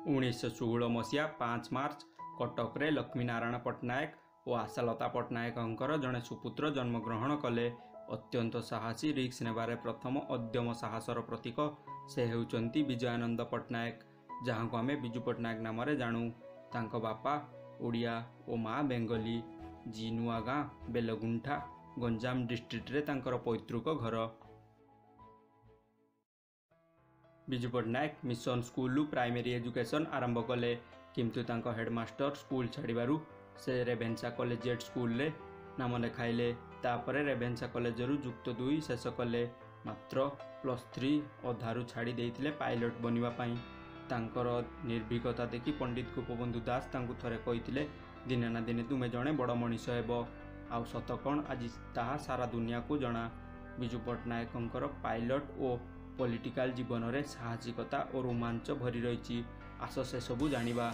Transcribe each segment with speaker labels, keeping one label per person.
Speaker 1: 1916 मसीहा 5 मार्च कटक रे लक्ष्मीनारायण पट्टनायक और आशालता पट्टनायक जड़े सुपुत्र जन्मग्रहण कले। अत्यंत साहसी रिक्स नेबारे प्रथम अद्यम साहसर प्रतीक से होउचंती विजयानंद पट्टनायक, जहाँ को आमे बिजू पट्टनायक नाम जानू। तांको बापा ओडिया और माँ बेंगली। जिनुआ गाँ बेलगुंठा गंजाम डिस्ट्रिक्ट रे तांकर पैतृक घर। Biju Patnaik mission school primary education आरंभ कले, किंतु तांको हेडमास्टर स्कूल छाड़ू से रेभेन्सा कॉलेजिएट स्कूल रे नाम लिखाइले। तापरे रेभेन्सा कॉलेज रु युक्त 2 शेष कले। मात्र +3 अधारू छाड़ी देइथिले पायलट बनिबा पई। तांकर निर्भीकता देखि पंडित गोपबंधु दास तांकु थरे कहिथिले, दिने ना दिने तुमे जणे बड़ मनीष हेबो। आउ सत कौन आज ताहा सारा दुनिया को जना। बिजू पट्टनायकंकर पायलट और पॉलिटिकल जीवन में साहसिकता और रोमांच भरी रही। आस से सबू जानिबा।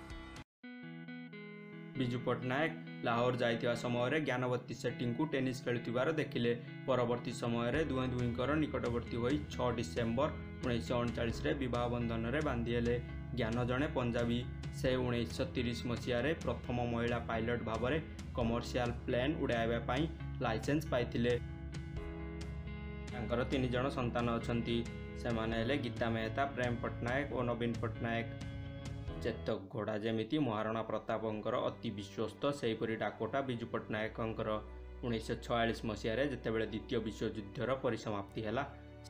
Speaker 1: बिजू पट्टनायक लाहौर जाइथिबा समय ज्ञानवती सेट्टी को टेनिस खेलुथिबार देखिले। परवर्ती समय दुहें दुहींकर निकटवर्ती होई 6 डिसेम्बर 1939 रे विवाह बंधन रे बांधिले। ज्ञान जड़े पंजाबी। से 1930 मसीह प्रथम महिला पायलट भाव में कमर्शियल प्लेन उड़ाइबा लाइसेंस पाइथिले। तांकर 3 जण संतान अछंती। सेमाने हेले गीता मेहता, प्रेम पट्टनायक और नवीन पट्टनायक। चेतक घोड़ा जेमिति महाराणा प्रतापंकर अति विश्वस्त, सेहीपरि डाकोटा बिजू पट्टनायकंकर। 1946 मसीह जेतेबेले द्वितीय विश्वयुद्धर परिसमाप्ति हेला,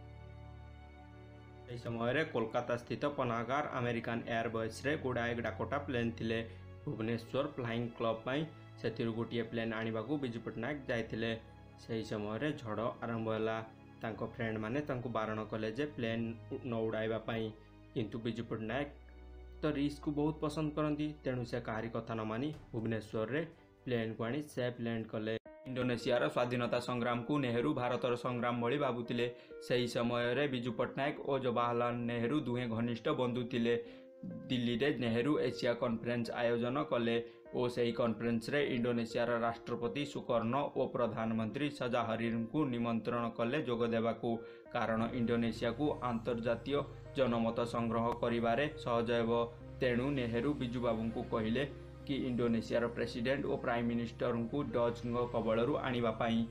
Speaker 1: से समय कोलकाता स्थित पनागार अमेरिकन एयरबेस रे गुड़ाए डाकोटा प्लेन थिले। भुवनेश्वर फ्लाइंग क्लब पई सेथिरु गोटिए प्लेन आनिबाकू बिजू पट्टनायक जाइथिले। सेही समय झड़ आरंभ होला। तांको फ्रेंड माने तांको बारण कले जे प्लेन न उड़ाइबा पई, किंतु बिजू पट्टनायक तो रिस्क को बहुत पसंद करती। तेणु से कहारी कथा न मानी भुवनेश्वर रे प्लेन को आनी सेफ लैंड कले। इंडोनेशियार स्वाधीनता संग्राम को नेहरू भारतर संग्राम भली भाबुतिले। सही समय रे बिजू पट्टनायक और जवाहरलाल नेहरू दुहे घनिष्ठ बंधु थिले। दिल्ली रे नेहरू एशिया कॉन्फ्रेंस आयोजन कले और सही कॉन्फ्रेंस रे इंडोनेशियार राष्ट्रपति सुकर्णो और प्रधानमंत्री सजाहरीन को निमंत्रण कले जोग देबाकू। कारण इंडोनेशिया को अंतर्जातीय जनमत संग्रह करिबारे सहज हेबो। तेणु नेहरू बिजू बाबू को कहिले कि इंडोनेशियार प्रेसिडेंट और प्राइम मिनिस्टर को डच कबलरू आनिबा पई।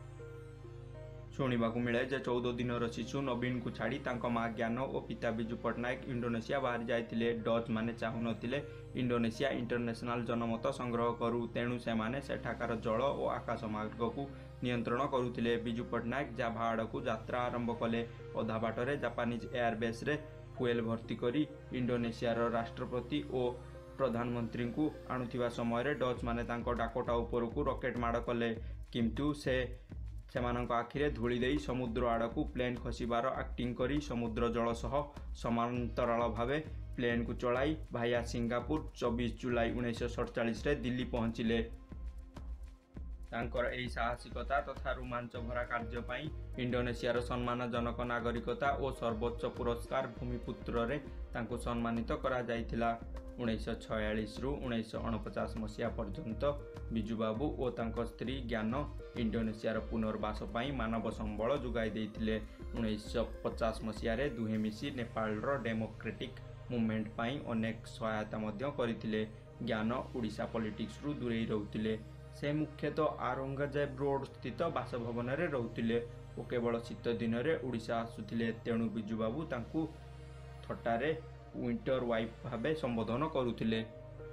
Speaker 1: शुणा मिले जे 14 दिनर शिशु नवीन को छाड़ी तांको माँ ज्ञान और पिता बिजू पट्टनायक इंडोनेशिया बाहर जाइथिले। डच माने चाहुनथिले इंडोनेशिया इंटरनेशनल जनमत संग्रह करू। तेणु सेमाने सेठाकार जल और आकाश मार्ग को नियंत्रण करुथिले। बिजू पट्टनायक जाभा आड़ को यात्रा आरंभ कले। अधा बाटरे जापानीज एयरबेस रे फुएल भर्ती करी इंडोनेशियार राष्ट्रपति और प्रधानमंत्री को आणुथिबा समय डच माने तांको डाकोटा ऊपर को रॉकेट माड़ कले, किंतु सेमानंक आखिरे धूली देई समुद्र आड़ को प्लेन खसिबार एक्टिंग करी समुद्र जल सह समांतराल भावे प्लेन को चलाई भाया सिंगापुर 24 जुलाई 1947 रे दिल्ली पहुंचिले। तांकर एही साहसिकता तथा रोमांच भरा कार्य पाई इंडोनेशियार सम्मानजनक नागरिकता और सर्वोच्च पुरस्कार भूमिपुत्र रे तांको सम्मानित करा जाइथिला। 1946 रु 1949 मसीहा पर्यंत बिजू बाबू और तांको स्त्री ज्ञान इंडोनेशियार पुनर्वास पाई मानव संबल जोगाई देइथिले। 1950 मसीह दुहे मिसी नेपाल रो डेमोक्रेटिक मूवमेंट पाई अनेक सहायता मध्य करथिले। ज्ञान ओडिशा पॉलिटिक्स रु दूरेई रहउथिले। से मुख्यतः औरंगजेब रोड स्थित बासभवन रे रहउथिले और केवल शीत दिन रे ओडिशा आसुथिले। तेणु बिजू बाबू तांकू थट्टारे विंटर वाइफ भावे संबोधन करुथिले।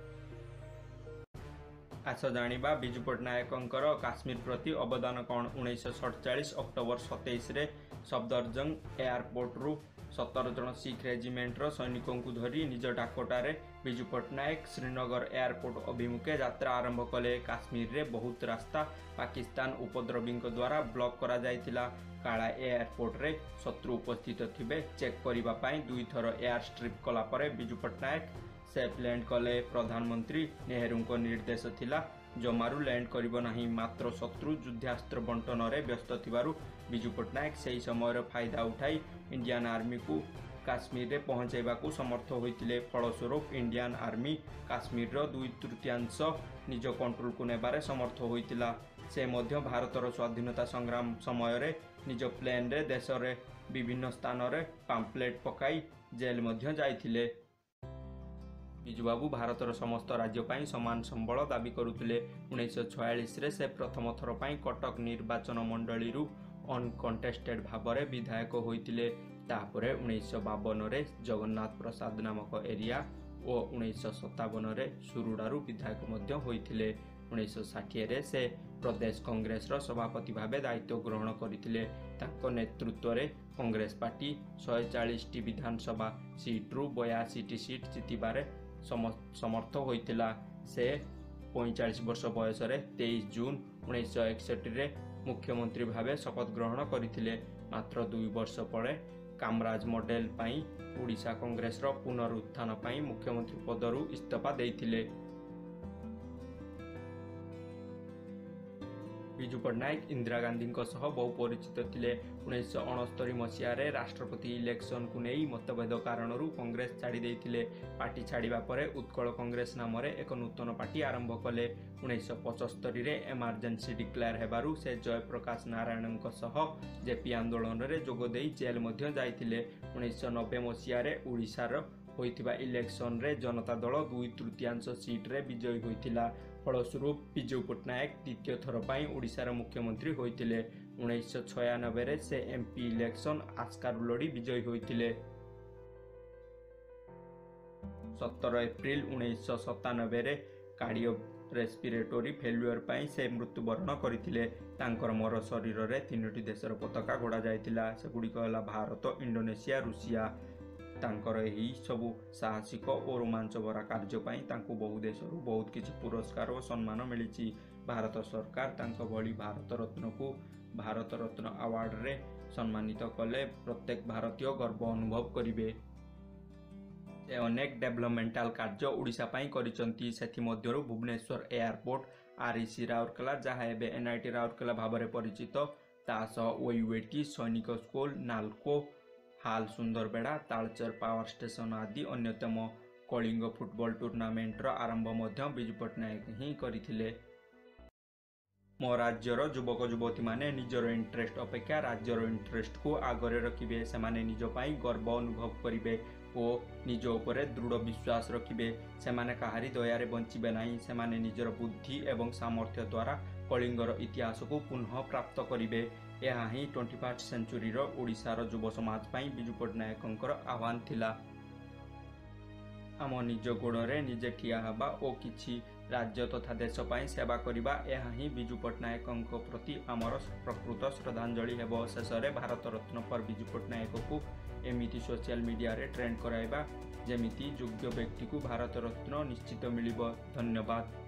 Speaker 1: आस जानिबा बिजू पट्टनायकंकर काश्मीर प्रति अवदान कौन। 1947 अक्टोबर 27 रे सफदरजंग एयरपोर्ट रु 17 जन सिख रेजिमेंट रो सैनिकों को धरी निज डाकोटारे बिजू पट्टनायक श्रीनगर एयरपोर्ट अभिमुखे यात्रा आरंभ कले। काश्मीर रे बहुत रास्ता पाकिस्तान उपद्रवी द्वारा ब्लॉक करा जाइथिला। काला एयरपोर्ट रे शत्रु उपस्थित थिबे चेक करिबा पाई 2 थर एयर स्ट्रिप कला परे बिजू पट्टनायक सेफ लैंड कले। प्रधानमंत्री नेहरू को निर्देश थिला जमारू लैंड करिबो नाही। मात्र शत्रु युद्धास्त्र बंटन रे व्यस्त थिबारु बिजू पट्टनायक सही समय फायदा उठाई इंडियन आर्मी को काश्मीर रे पहुंचाइबा को समर्थ होइतिले। फलस्वरूप इंडियन आर्मी काश्मीर रो 2/3 निज कंट्रोल को नेबारे समर्थ होइतिला। से मध्य भारतर स्वाधीनता संग्राम समय रे निज प्लेन रे देश रे विभिन्न स्थान रे पाम्पलेट पकाई जेल मध्य जाइथिले। ବିଜୁବାବୁ ଭାରତର ସମସ୍ତ ରାଜ୍ୟ ପାଇଁ ସମାନ ସମ୍ବଳ ଦାବି କରୁଥିଲେ। 1946ରେ ସେ ପ୍ରଥମ ଥର ପାଇଁ କଟକ ନିର୍ବାଚନ ମଣ୍ଡଳୀରୁ ଅନକଣ୍ଟେଷ୍ଟେଡ୍ ଭାବରେ ବିଧାୟକ ହୋଇଥିଲେ। ତାପରେ 1952ରେ ଜଗନ୍ନାଥ ପ୍ରସାଦ ନାମକ ଏରିଆ ଓ 1957ରେ ସୁରୁଡ଼ାରୁ ବିଧାୟକ ମଧ୍ୟ ହୋଇଥିଲେ। 1960ରେ ସେ ପ୍ରଦେଶ କଂଗ୍ରେସର ସଭାପତି ଭାବେ ଦାୟିତ୍ୱ ଗ୍ରହଣ କରିଥିଲେ। ତାଙ୍କ ନେତୃତ୍ୱରେ କଂଗ୍ରେସ ପାର୍ଟି 140ଟି ବିଧାନସଭା ସିଟ୍ରୁ 82ଟି ସିଟ୍ ଜିତିବାରେ ସମର୍ଥ ହୋଇଥିଲା। ସେ 45 ବର୍ଷ ବୟସରେ 23 ଜୁନ୍ 1961ରେ ମୁଖ୍ୟମନ୍ତ୍ରୀ ଭାବେ ଶପଥ ଗ୍ରହଣ କରିଥିଲେ। ମାତ୍ର 2 ବର୍ଷ ପରେ କାମରାଜ ମଡେଲ ପାଇଁ ଓଡ଼ିଶା କଂଗ୍ରେସର ପୁନରୁତ୍ଥାନ ପାଇଁ ମୁଖ୍ୟମନ୍ତ୍ରୀ ପଦରୁ ଇସ୍ତଫା ଦେଇଥିଲେ। ବିଜୁ ପଟ୍ଟନାୟକ ଇନ୍ଦିରା ଗାନ୍ଧୀଙ୍କ ସହ ବହୁ ପରିଚିତ ଥିଲେ। 1969 ମସିହାରେ ରାଷ୍ଟ୍ରପତି ଇଲେକ୍ସନକୁ ନେଇ ମତଭେଦ କାରଣରୁ କଂଗ୍ରେସ ଛାଡ଼ି ଦେଇଥିଲେ। ପାର୍ଟି ଛାଡ଼ିବା ପରେ ଉତ୍କଳ କଂଗ୍ରେସ ନାମରେ ଏକ ନୂତନ ପାର୍ଟି ଆରମ୍ଭ କଲେ। 1975ରେ ଏମର୍ଜେନ୍ସି ଡିକ୍ଲେୟାର ହେବାରୁ ସେ ଜୟପ୍ରକାଶ ନାରାୟଣଙ୍କ ସହ ଜେପି ଆନ୍ଦୋଳନରେ ଯୋଗ ଦେଇ ଜେଲ୍ ମଧ୍ୟ ଯାଇଥିଲେ। 1990 ମସିହାରେ ଓଡ଼ିଶାର ହୋଇଥିବା ଇଲେକ୍ସନରେ ଜନତା ଦଳ 2/3 ସିଟ୍ରେ ବିଜୟୀ ହୋଇଥିଲା। ଫଳସ୍ୱରୂପ ବିଜୁ ପଟ୍ଟନାୟକ ଦ୍ୱିତୀୟ ଥର ପାଇଁ ଓଡ଼ିଶାର ମୁଖ୍ୟମନ୍ତ୍ରୀ ହୋଇଥିଲେ। 1996ରେ ସେ ଏମ୍ପି ଇଲେକ୍ସନ ଆସ୍କାରୁ ଲଢ଼ି ବିଜୟୀ ହୋଇଥିଲେ। 17 ଏପ୍ରିଲ 1997ରେ କାର୍ଡ଼ିଓ ରେସ୍ପିରେଟୋରୀ ଫେଲ୍ୟୁଅର ପାଇଁ ସେ ମୃତ୍ୟୁବରଣ କରିଥିଲେ। ତାଙ୍କର ମର ଶରୀରରେ 3ଟି ଦେଶର ପତାକା ଘୋଡ଼ା ଯାଇଥିଲା। ସେଗୁଡ଼ିକ ହେଲା ଭାରତ, ଇଣ୍ଡୋନେସିଆ, ରୁଷିଆ। ତାଙ୍କର ଏହି ସବୁ ସାହସିକ ଓ ରୋମାଞ୍ଚଭରା କାର୍ଯ୍ୟ ପାଇଁ ତାଙ୍କୁ ବହୁ ଦେଶରୁ ବହୁତ କିଛି ପୁରସ୍କାର ଓ ସମ୍ମାନ ମିଳିଛି। ଭାରତ ସରକାର ତାଙ୍କ ଭଳି ଭାରତରତ୍ନକୁ ଭାରତରତ୍ନ ଆୱାର୍ଡରେ ସମ୍ମାନିତ କଲେ ପ୍ରତ୍ୟେକ ଭାରତୀୟ ଗର୍ବ ଅନୁଭବ କରିବେ। ସେ ଅନେକ ଡେଭଲପମେଣ୍ଟାଲ କାର୍ଯ୍ୟ ଓଡ଼ିଶା ପାଇଁ କରିଛନ୍ତି। ସେଥିମଧ୍ୟରୁ ଭୁବନେଶ୍ୱର ଏୟାରପୋର୍ଟ, REC ରାଉରକେଲା ଯାହା ଏବେ NIT ରାଉରକେଲା ଭାବରେ ପରିଚିତ, ତା ସହ OUAT, ସୈନିକ ସ୍କୁଲ, ନାଲକୋ, ହାଲ ସୁନ୍ଦରବେଡ଼ା, ତାଳଚେର ପାୱାର ଷ୍ଟେସନ ଆଦି ଅନ୍ୟତମ। କଳିଙ୍ଗ ଫୁଟବଲ ଟୁର୍ଣ୍ଣାମେଣ୍ଟର ଆରମ୍ଭ ମଧ୍ୟ ବିଜୁ ପଟ୍ଟନାୟକ ହିଁ କରିଥିଲେ। ମୋ ରାଜ୍ୟର ଯୁବକ ଯୁବତୀମାନେ ନିଜର ଇଣ୍ଟରେଷ୍ଟ ଅପେକ୍ଷା ରାଜ୍ୟର ଇଣ୍ଟରେଷ୍ଟକୁ ଆଗରେ ରଖିବେ। ସେମାନେ ନିଜ ପାଇଁ ଗର୍ବ ଅନୁଭବ କରିବେ ଓ ନିଜ ଉପରେ ଦୃଢ଼ ବିଶ୍ୱାସ ରଖିବେ। ସେମାନେ କାହାରି ଦୟାରେ ବଞ୍ଚିବେ ନାହିଁ। ସେମାନେ ନିଜର ବୁଦ୍ଧି ଏବଂ ସାମର୍ଥ୍ୟ ଦ୍ୱାରା କଳିଙ୍ଗର ଇତିହାସକୁ ପୁନଃ ପ୍ରାପ୍ତ କରିବେ। ଏହା ହିଁ 21st ସେଞ୍ଚୁରୀର ଓଡ଼ିଶାର ଯୁବ ସମାଜ ପାଇଁ ବିଜୁ ପଟ୍ଟନାୟକଙ୍କର ଆହ୍ୱାନ ଥିଲା। ଆମ ନିଜ ଗୋଡ଼ରେ ନିଜେ ଠିଆ ହେବା ଓ କିଛି ରାଜ୍ୟ ତଥା ଦେଶ ପାଇଁ ସେବା କରିବା, ଏହା ହିଁ ବିଜୁ ପଟ୍ଟନାୟକଙ୍କ ପ୍ରତି ଆମର ପ୍ରକୃତ ଶ୍ରଦ୍ଧାଞ୍ଜଳି ହେବ। ଶେଷରେ ଭାରତରତ୍ନ ଫର୍ ବିଜୁ ପଟ୍ଟନାୟକକୁ ଏମିତି ସୋସିଆଲ ମିଡ଼ିଆରେ ଟ୍ରେଣ୍ଡ କରାଇବା ଯେମିତି ଯୋଗ୍ୟ ବ୍ୟକ୍ତିକୁ ଭାରତରତ୍ନ ନିଶ୍ଚିତ ମିଳିବ। ଧନ୍ୟବାଦ।